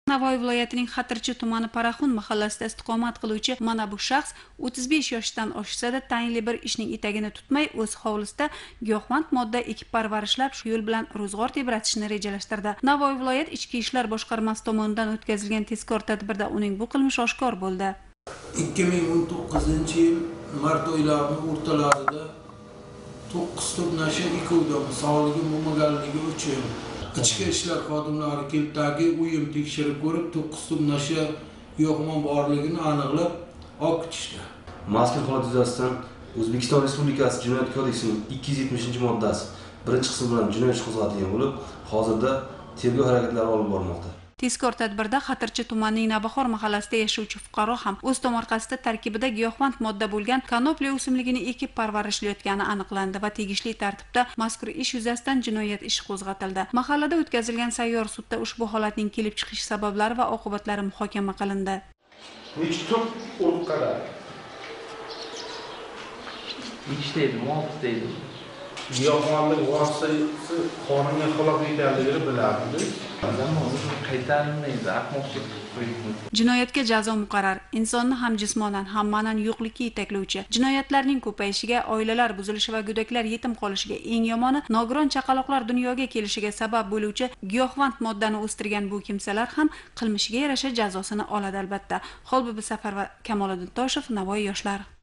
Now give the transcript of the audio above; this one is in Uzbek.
Navoiy viloyatining Xatirchi tumani Paraxun mahallasida istiqomat qiluvchi mana bu shaxs 35 yoshdan oshsa-da tayinli bir ishning etagini tutmay o'z hovlisida giyohvand modda ekib parvarishlab, shu yo'l bilan ro'zg'or tebratishni rejalashtirdi. Navoiy viloyat Ichki ishlar boshqarmasi tomonidan o'tkazilgan tezkor tadbirda uning bu qilmishi oshkor bo'ldi. 2019-yil mart oylarining o'rtalarida 9 to'qnasha ikkovdan sog'ligi bo'lmaganligi uchun Ichki ishlar xodimlari keltagi uyim tekshirib ko'rib 9 to'qnasha giyohvand borligini aniqlab olib ketishdi. Mazkur holat yuzasidan O'zbekiston Respublikasi Jinoyat kodeksining 270-moddasi 1-qismi bilan jinoyat ishi qo'zg'atilgan bo'lib, hozirda tergov harakatlari olib borilmoqda. Tezkor tadbirda Xatirchi tumanining Navbahor mahallasida yashovchi fuqaro ham o'z tomorqasida tarkibida giyohvand modda bo'lgan konoplya o'simligini ekib parvarishlayotgani aniqlandi va tegishli tartibda mazkur ish yuzasidan jinoyat ishi qo'zg'atildi. Mahallada o'tkazilgan sayyor sudda ushbu holatning kelib chiqish sabablari va oqibatlari muhokama qilindi. Nechta urib qaradi? Nechtaydi, 6 deydi. Giyohvandlik vositasi qonunga xilof ekanligini bilarmiz. Jinoyatga jazo muqarrar. Insonni ham jismonan, ham ma'nan yo'qlikka yetaklovchi. Jinoyatlarning ko'payishiga, oilalar buzilishi va go'daklar yetim qolishiga, eng yomoni nogiron chaqaloqlar dunyoga kelishiga sabab bo'luvchi giyohvand moddani o'stirgan bu kimsalar ham qilmishiga yarasha jazosini oladi albatta. Xolbibi Safar va Kamoliddin Toshev, Navoiy yoshlar.